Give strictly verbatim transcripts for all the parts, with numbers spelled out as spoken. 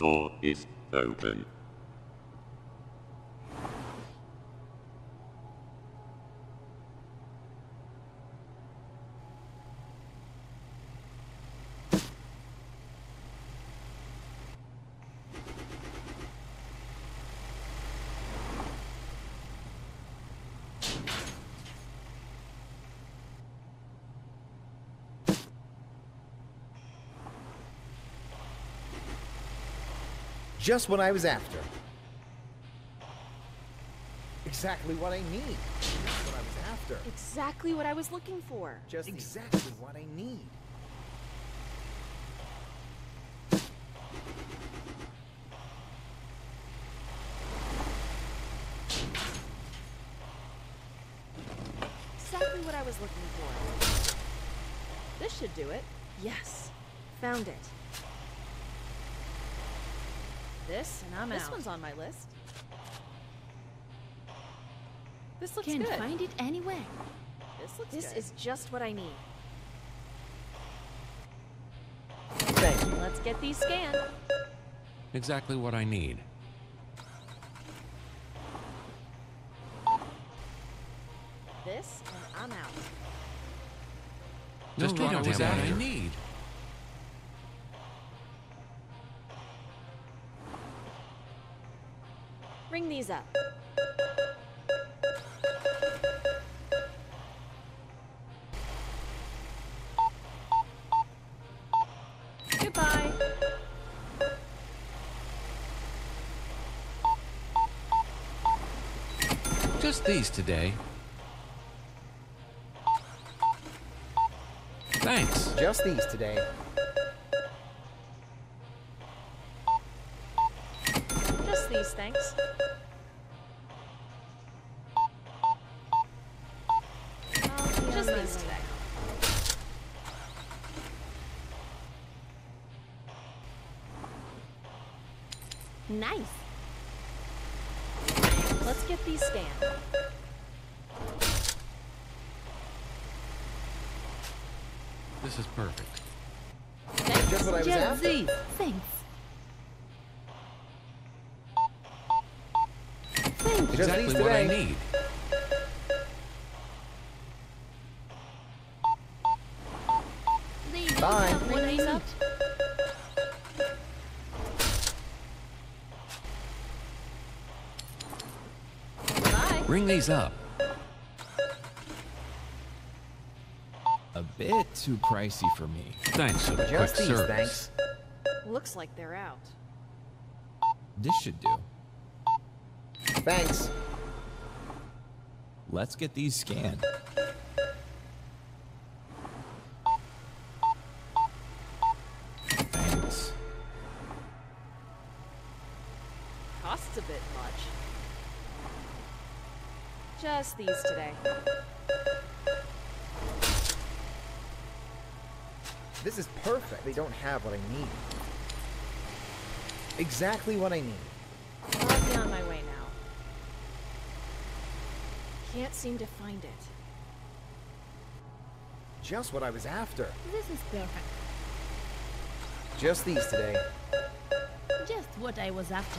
door is open. Just what I was after. Exactly what I need. Just what I was after. Exactly what I was looking for. Just exactly what I need. Exactly what I was looking for. This should do it. Yes. Found it. This, and I'm This out. one's on my list. This looks Can't good. find it anywhere. This looks This good. is is just what I need. Thank you. Let's get these scanned. Exactly what I need. This, and I'm out. Just No, what I right was away. after. I need. Ring these up. Goodbye. Just these today. Thanks. Just these today. Just these, thanks. Just these today. Nice. Let's get these scanned. This is perfect. Thanks. Just what I was Just after. these. Thanks. Thank you. Just Exactly these what I today. need. They don't Bye. have what I Ring these up. need. Bye. Ring these up. A bit too pricey for me. Thanks for the quick Just these, service. thanks. Looks like they're out. This should do. Thanks. Let's get these scanned. Thanks. Costs a bit much. Just these today. This is perfect. They don't have what I need. Exactly what I need. I'll be on my way now. Can't seem to find it. Just what I was after. This is perfect. Just these today. Just what I was after.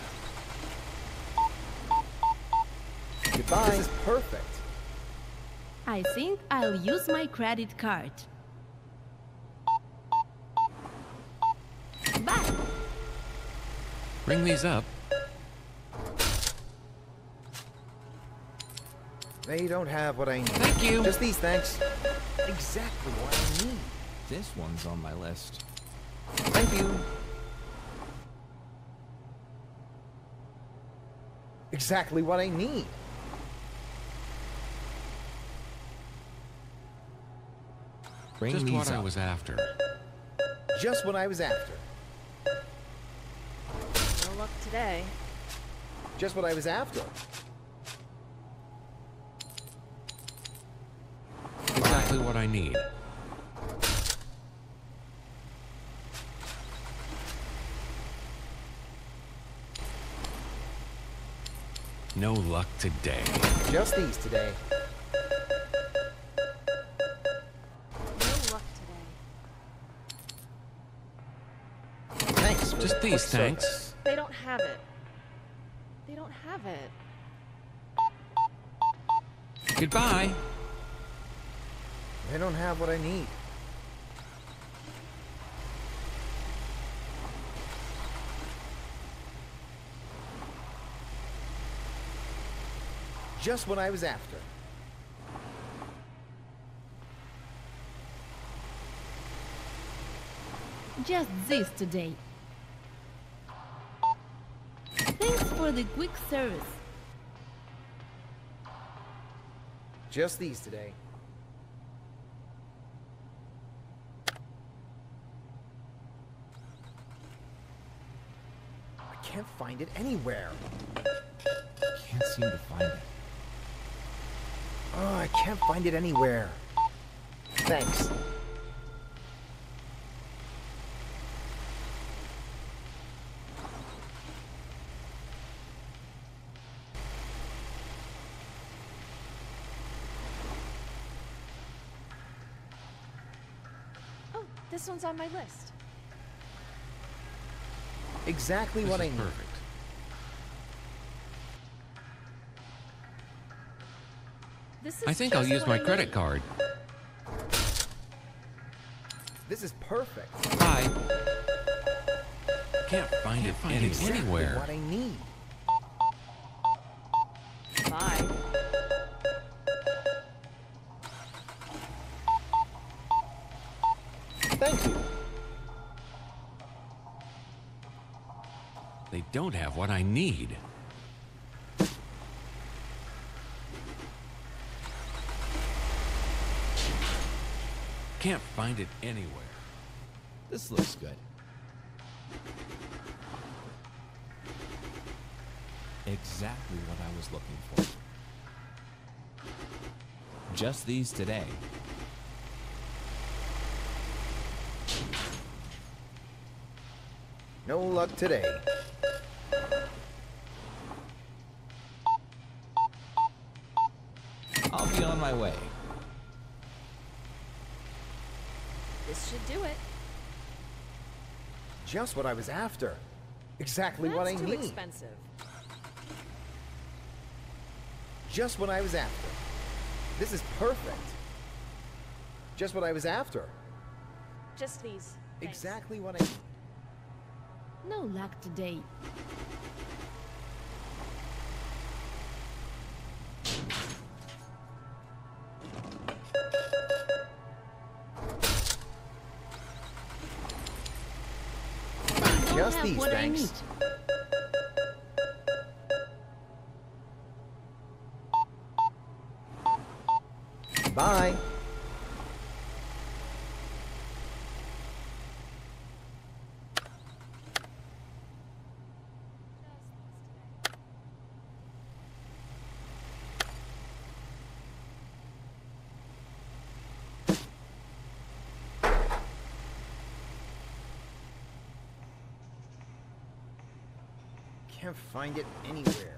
Goodbye. This is perfect. I think I'll use my credit card. Bye. Ring these up. They don't have what I need. Thank you. Just these, thanks. Exactly what I need. This one's on my list. Thank you. Exactly what I need. Bring Just these what I up. was after. Just what I was after. No luck today. Just what I was after. Exactly what I need. No luck today. Just these today. No luck today. Thanks for Just the these, quick thanks. service. They don't have it. They don't have it. Goodbye. They don't have what I need. Just what I was after. Just this today. Thanks for the quick service. Just these today. I can't find it anywhere. Can't seem to find it. Oh, I can't find it anywhere. Thanks. Oh, this one's on my list. Exactly This what I is need. perfect. This is I think I'll just use what my I credit need. card. This is perfect. Bye. Can't find it any, Exactly anywhere. what I need. Bye. Thank you. They don't have what I need. Can't find it anywhere. This looks good. Exactly what I was looking for. Just these today. No luck today. I'll be on my way. This should do it. Just what I was after. Exactly what I That's too need. expensive. Just what I was after. This is perfect. Just what I was after. Just these. Thanks. Exactly what I need. No luck today. Don't Just have these, what I need. thanks. Bye. Can't find it anywhere.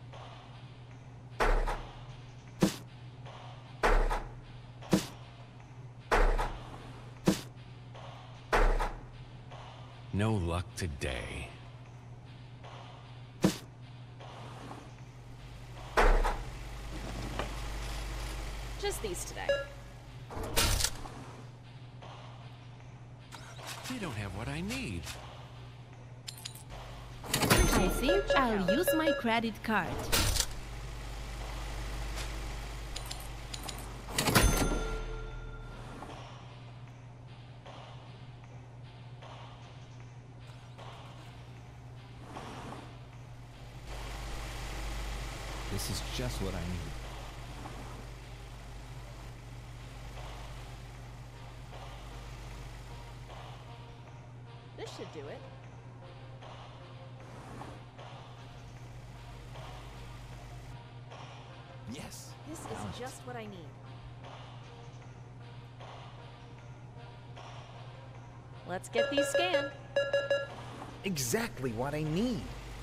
No luck today. Just these today. They don't have what I need. I think I'll use my credit card. This is just what I need. This should do it. Yes. This found is it. just what I need. Let's get these scanned. Exactly what I need.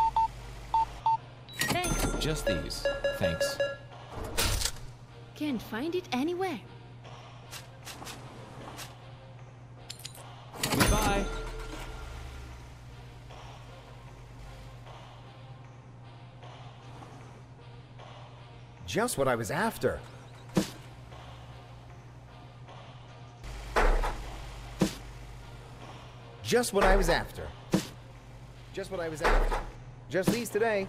Thanks. Just these. Thanks. Can't find it anywhere. Goodbye. Just what I was after. Just what I was after. Just what I was after. Just these today.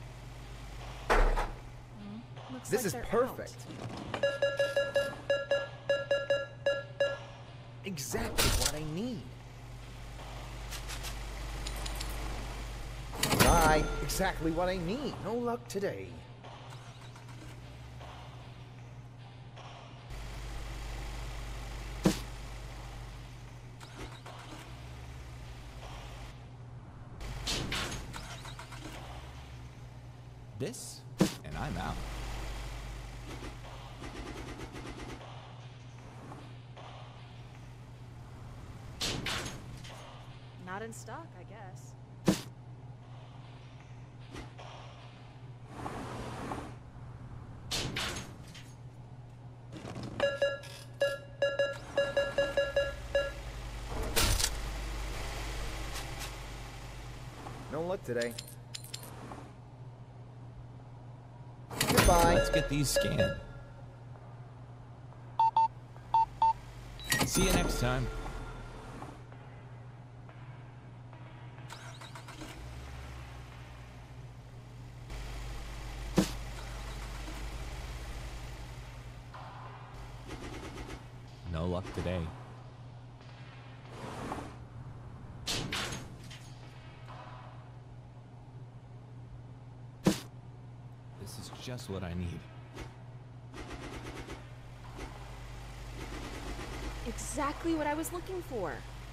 Looks This like is they're perfect. Exactly what I need. Bye. Exactly what I need. No luck today. This, and I'm out. Not in stock, I guess. No luck today. Goodbye. Let's get these scanned. See you next time. No luck today. This is just what I need. Exactly what I was looking for.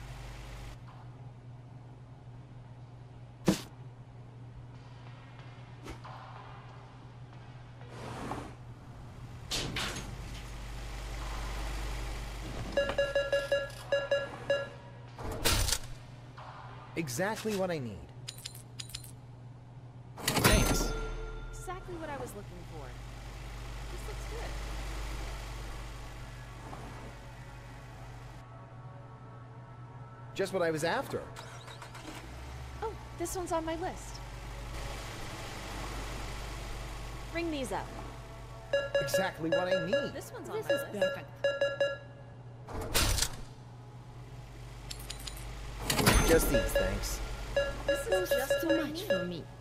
Exactly what I need. Thanks. Exactly what I was looking for. This looks good. Just what I was after. Oh, this one's on my list. Ring these up. Exactly what I need. This one's on This my is list. perfect. Just these, thanks. This is Close just too what I much need. for me.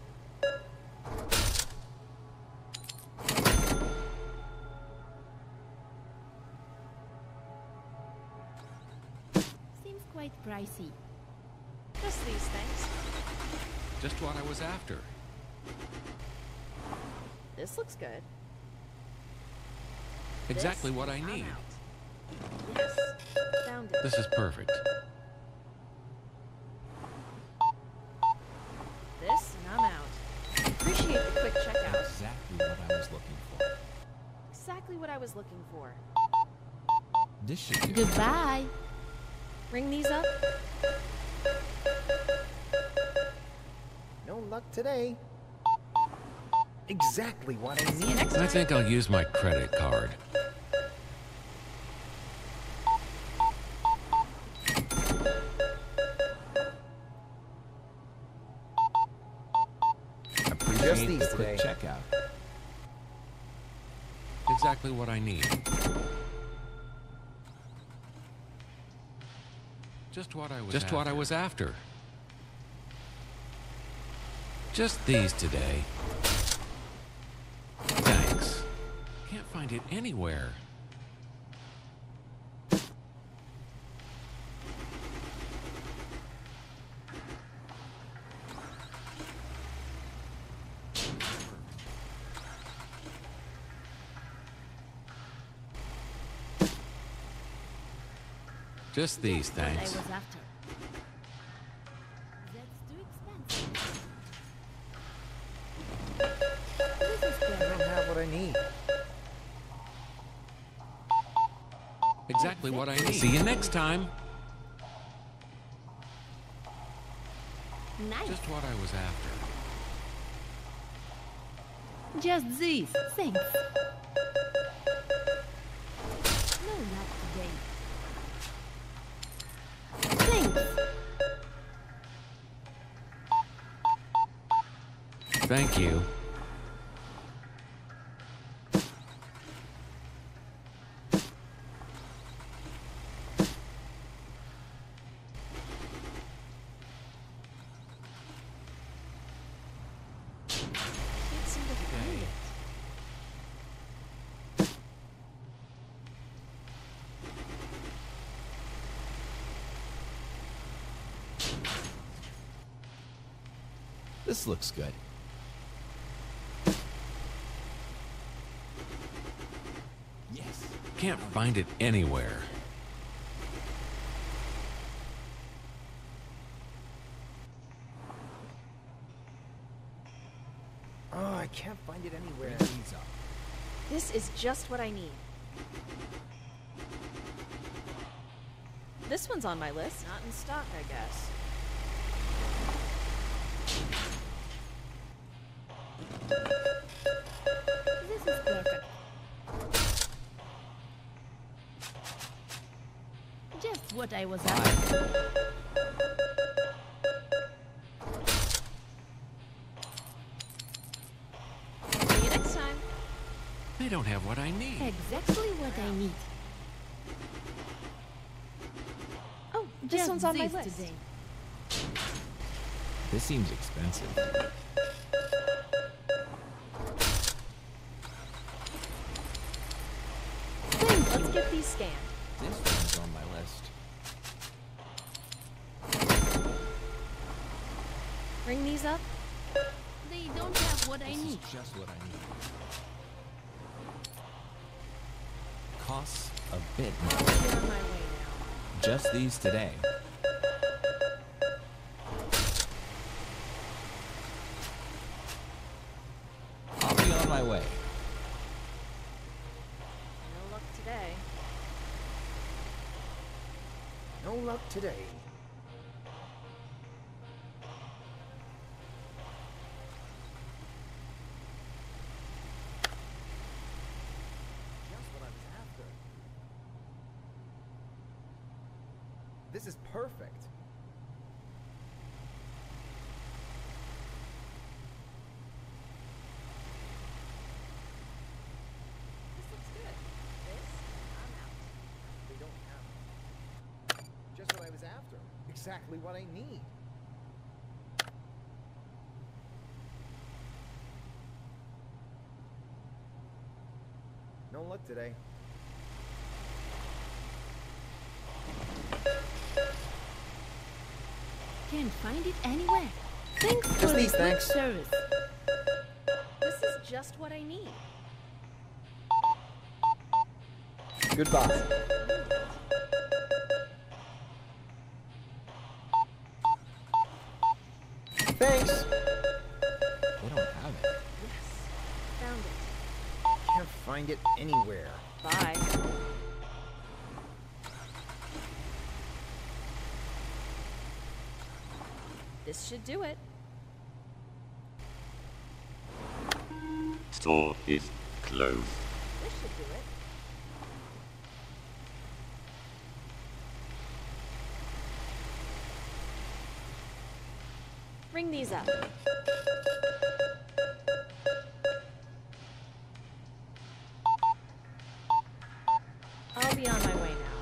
Seems quite pricey. Just these things. Just what I was after. This looks good. Exactly This, what I I'm need. out. Yes, found it. This is perfect. This, and I'm out. Appreciate the quick checkout. Exactly what I was looking for. Exactly what I was looking for. This should do. Goodbye. Ring these up. No luck today. Exactly what I need. I think I'll use my credit card. Appreciate these the quick today. checkout. Exactly what I need. Just what I was Just after. what I was after. Just these today. Thanks. Can't find it anywhere. Just these, What I thanks. was after. That's too expensive. This is I perfect. don't have what I need. Exactly what I need. See you next time. Nice. Just what I was after. Just this. Thanks. No luck today. Thanks. Thank you. This looks good. Yes. Can't find it anywhere. Oh, I can't find it anywhere. These up. This is just what I need. This one's on my list. Not in stock, I guess. This is perfect. Just what I was after. See you next time. They don't have what I need. Exactly what I need. Oh, this Just one's on my this list. today. This seems expensive. Let's get these scanned. This one's on my list. Ring these up. They don't have what I This need. is just what I need. Costs a bit I'll more. be on my way now. Just these today. I'll be on my way. No luck today. No luck today. Just what I was after. This is perfect. This looks good. This, I'm out. They don't have it. Just what I was after. Exactly what I need. No luck today. Can't find it anywhere. Thanks Just for the these, quick thanks. service. This is just what I need. Goodbye. Thanks. They don't have it. Yes. Found it. Can't find it anywhere. Bye. This should do it. Store is closed. This should do it. Ring these up. I'll be on my way now.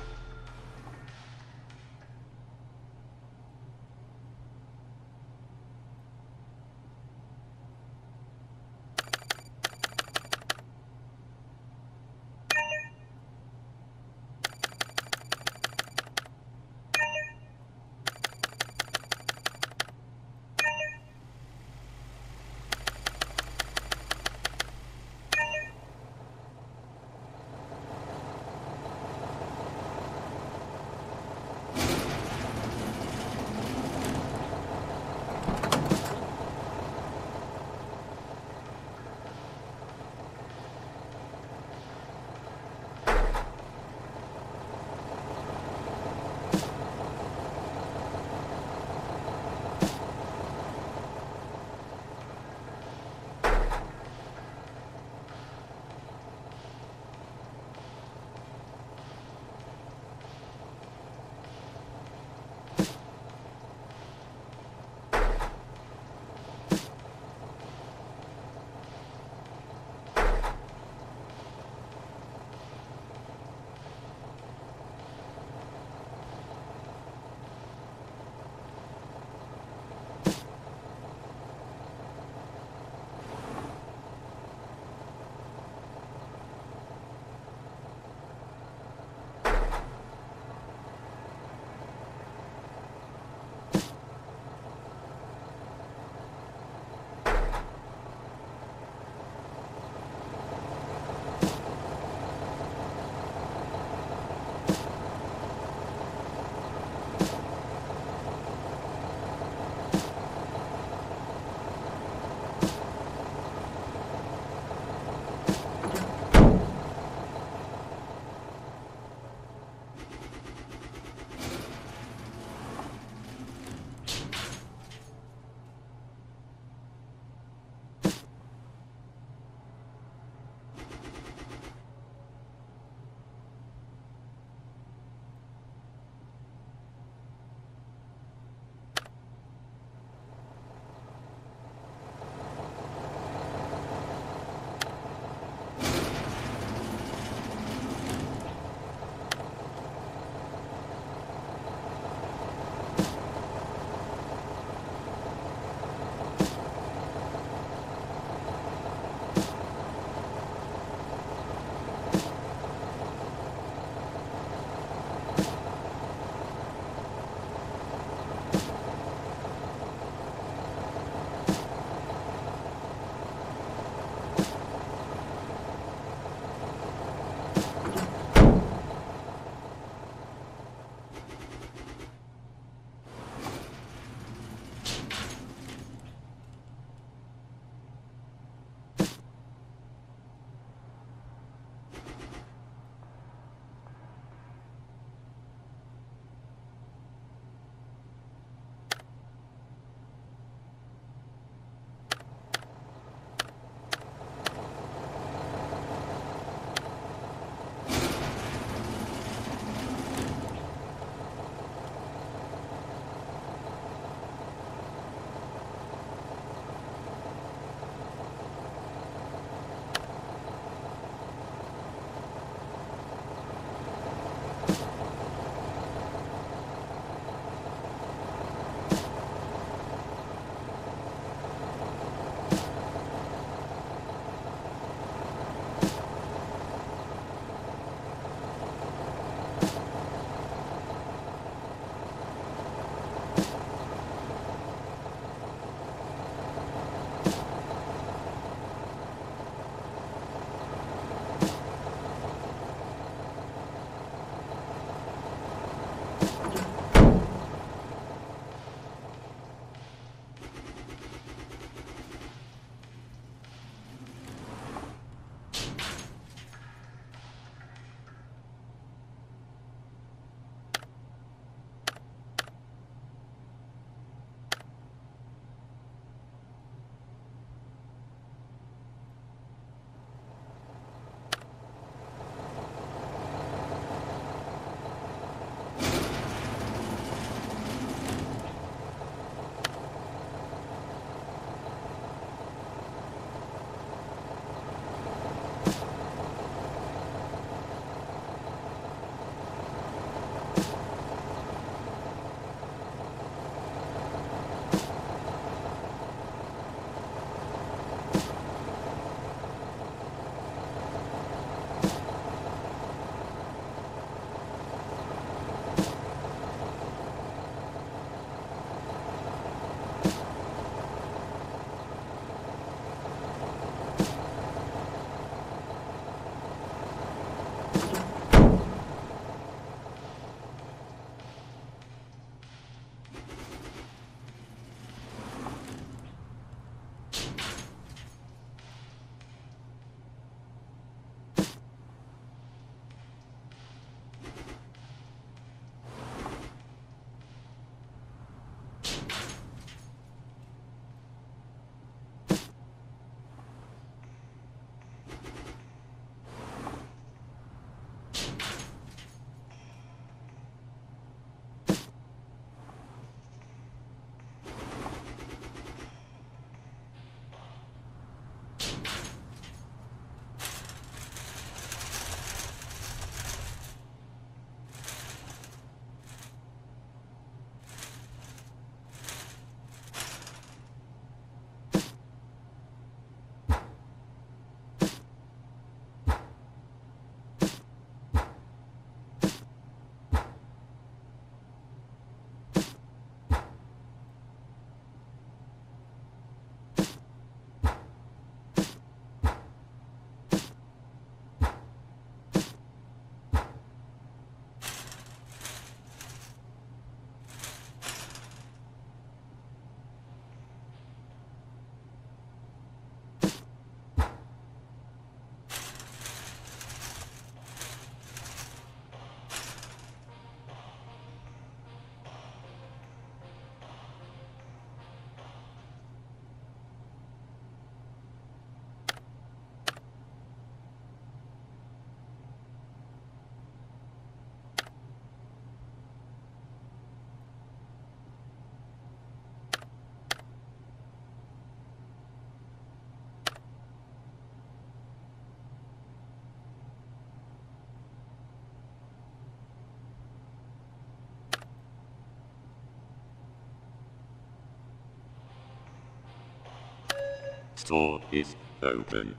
Door is open.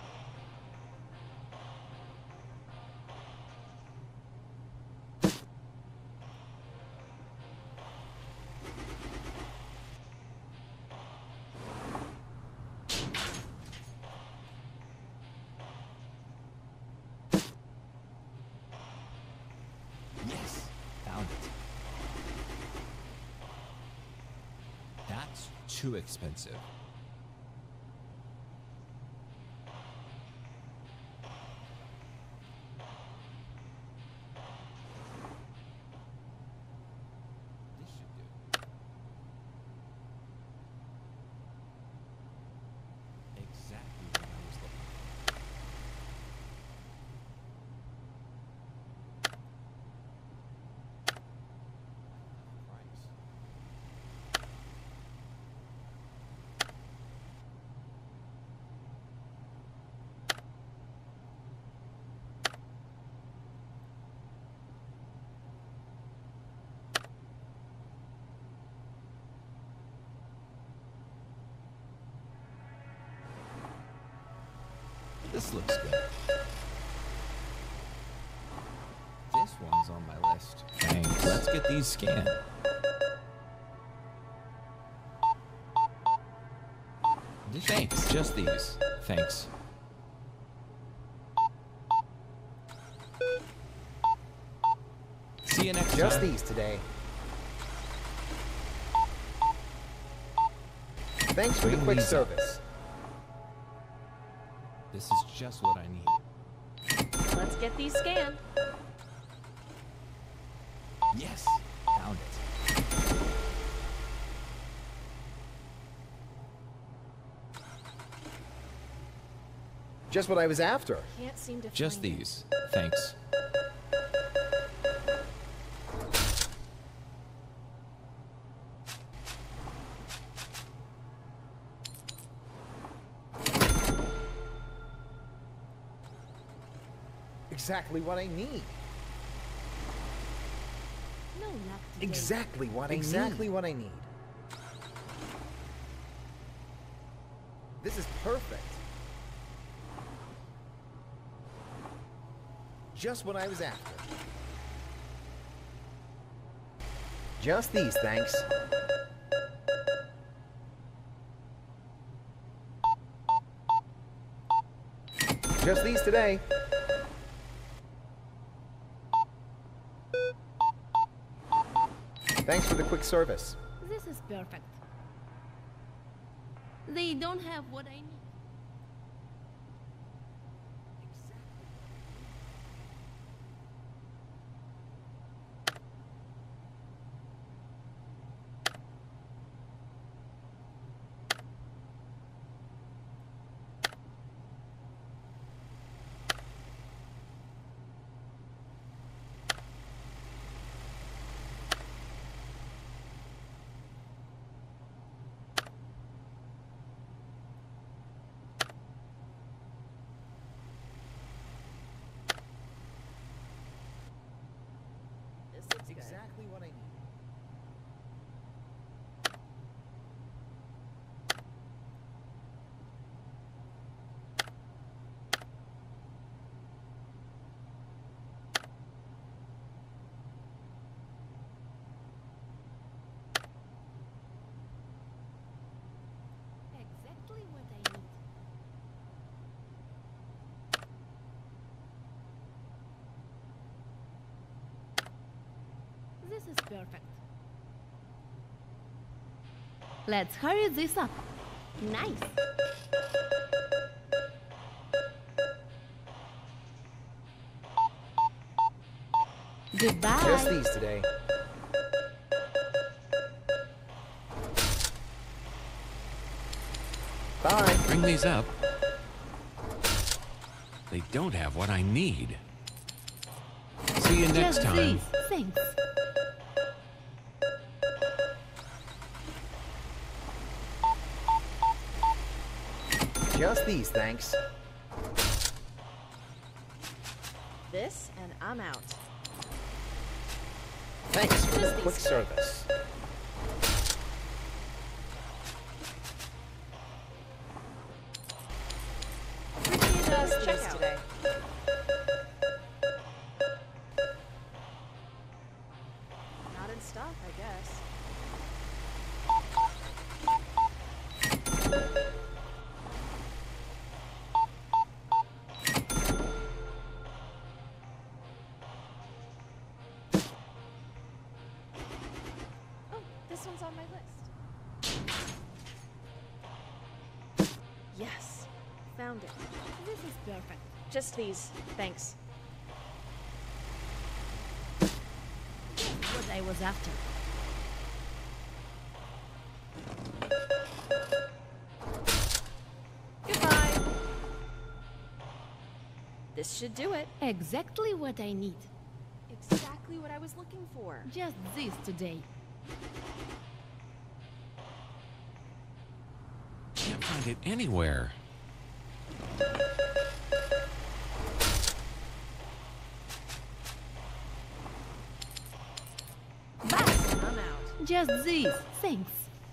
Yes, found it. That's too expensive. This should do. Exactly what I was looking for. Price. This looks good. This one's on my list. Thanks. Let's get these scanned. Thanks. Just these. Thanks. See you next Just time. these today. Thanks for the Bring quick these up. service. This is just what I need. Let's get these scanned. Yes, found it. Just what I was after. Can't seem to Just find it. these. Thanks. Exactly what I need. No luck today. Exactly what I need. Exactly what I need. This is perfect. Just what I was after. Just these, thanks. Just these today. Thanks for the quick service. This is perfect. They don't have what I need. This looks good. Exactly what I need. Exactly what I need. This is perfect. Let's hurry this up. Nice. Goodbye. Just these today. Bye. Bring these up. They don't have what I need. See you next Just time. these. Thanks. Just these, thanks. This, and I'm out. Thanks for the Just quick these. service. stuff, I guess. Oh, this one's on my list. Yes, found it. This is perfect. Just these, thanks. What I was after. Goodbye. This should do it. Exactly what I need. Exactly what I was looking for. Just this today. Can't find it anywhere. Bye. I'm out. Just this. Thanks.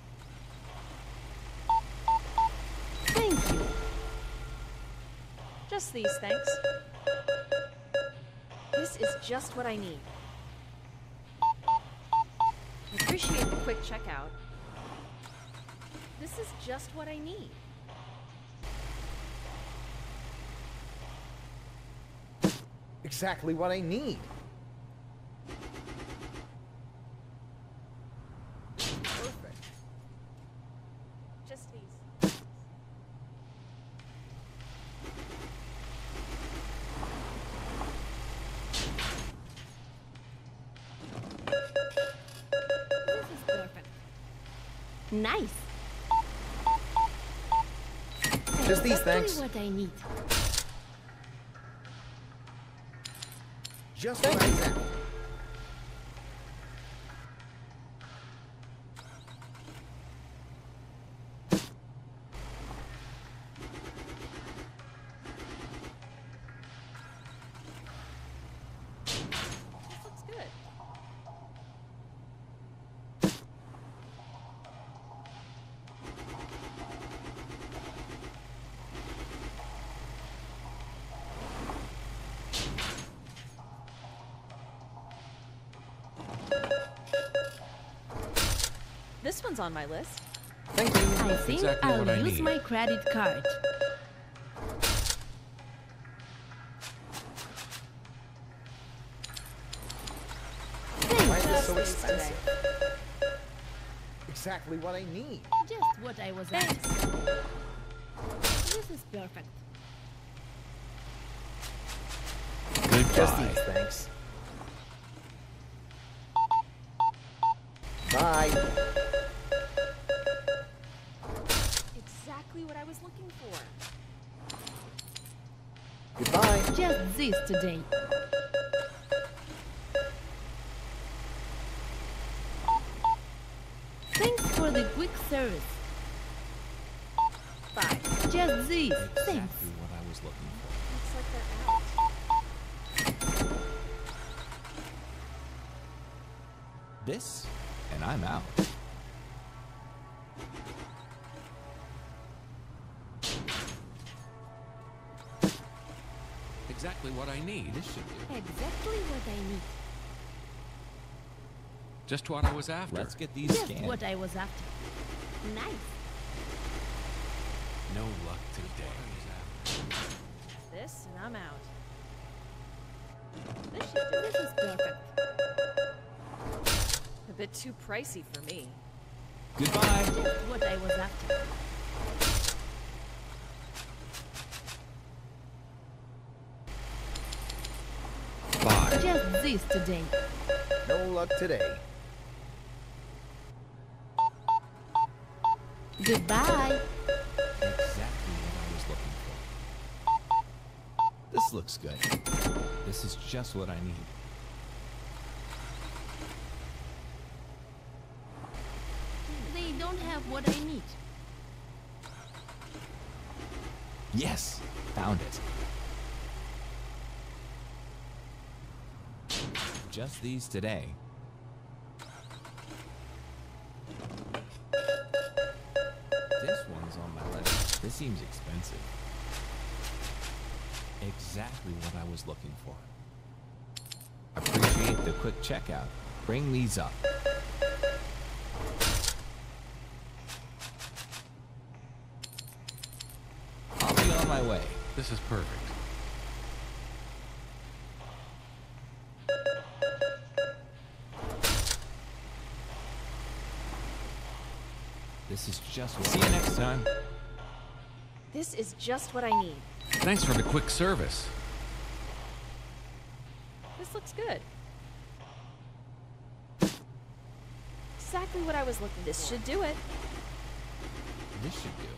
Thank you. Just these, thanks. This is just what I need. I appreciate the quick checkout. This is just what I need. Exactly what I need. Perfect. Just these. This is perfect. Nice. Just these, Exactly thanks. what I need. Just what I was after. This looks good. This one's on my list. Thank you. I think exactly I'll what I use need. my credit card. Why is this so Just these today. expensive? Exactly what I need. Just what I was after. This is perfect. Just Goodbye. these, thanks. Bye. Exactly what I was looking for. Goodbye. Just this today. Thanks for the quick service. Bye. Just this. Thanks. Exactly what I was looking for. Looks like they're out. This, and I'm out. Exactly what I need. This should do. Exactly what I need. Just what I was after. Let's get these Just scanned. what I was after. Nice. No luck today. This, and I'm out. This should do it. This is perfect. A bit too pricey for me. Goodbye. Just what I was after. Bye. Just this today. No luck today. Goodbye. Exactly what I was looking for. This looks good. This is just what I need. They don't have what I need. Yes, found it. Just these today. This one's on my list. This seems expensive. Exactly what I was looking for. Appreciate the quick checkout. Bring these up. my way. This is perfect. This is just what See you next time. This is just what I need. Thanks for the quick service. This looks good. Exactly what I was looking for. This should do it. this should do.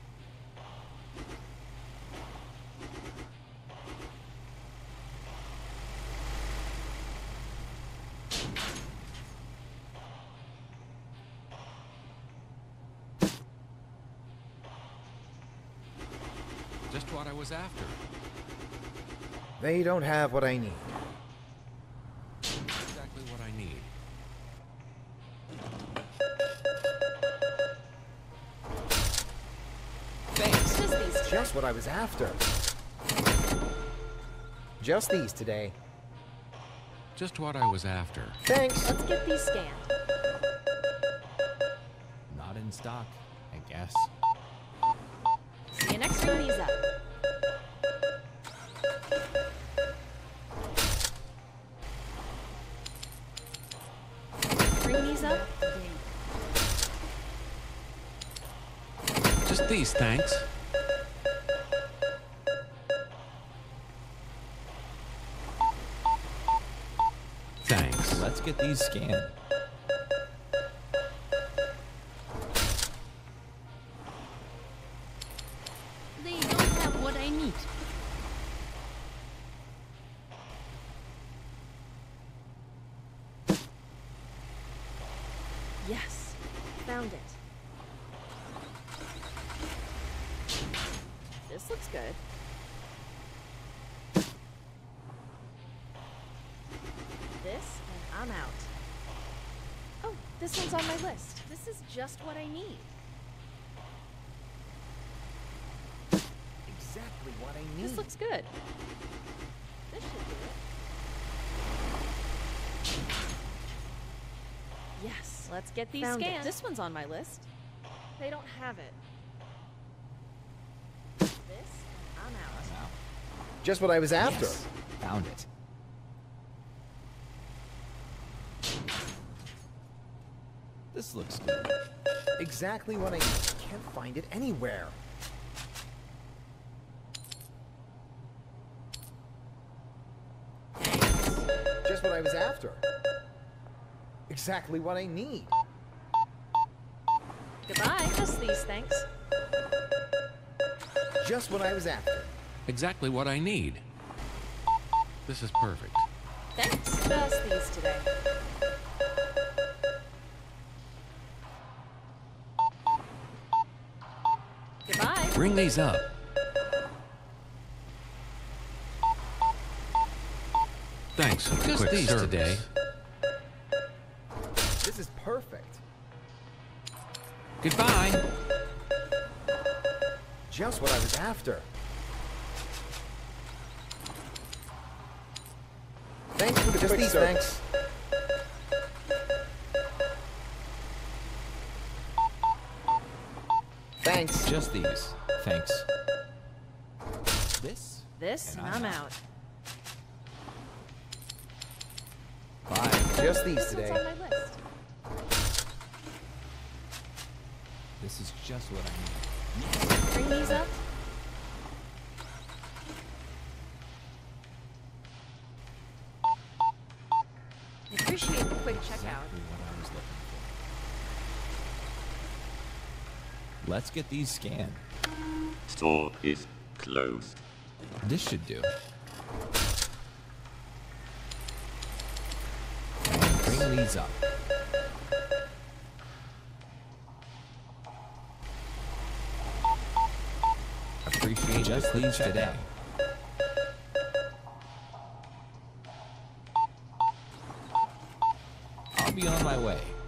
Just what I was after. They don't have what I need. Exactly what I need. Thanks. Just these. Just what I was after. Just these today. Just what I was after. Thanks. Let's get these scanned. Not in stock, I guess. See you next time. These up. Bring these up. Just these, thanks. Thanks. Let's get these scanned. They don't have what I need. Yes. Found it. This looks good. This, and I'm out. Oh, this one's on my list. This is just what I need. Exactly what I need. This looks good. This should do it. Yes. Let's get these Found it. scanned. This one's on my list. They don't have it. This, and I'm out. Wow. Just what I was after. Yes. Found it. This looks good. Exactly what I need. Can't find it anywhere. Just what I was after. Exactly what I need. Goodbye. Just these, thanks. Just what I was after. Exactly what I need. This is perfect. Thanks. Just these today. Goodbye. Bring these up. Thanks for the Just quick these service. today. This is perfect. Goodbye. Just what I was after. Thanks for the Just these, thanks. Thanks. Just these. Thanks. This? This, and And I'm I'm out. Bye. Just these This one's today. on my list. This is just what I need. Bring these up. I appreciate the quick checkout. Exactly what I was looking for. Let's get these scanned. Store is closed. This should do. And bring these up. Appreciate just these today. I'll be on my way.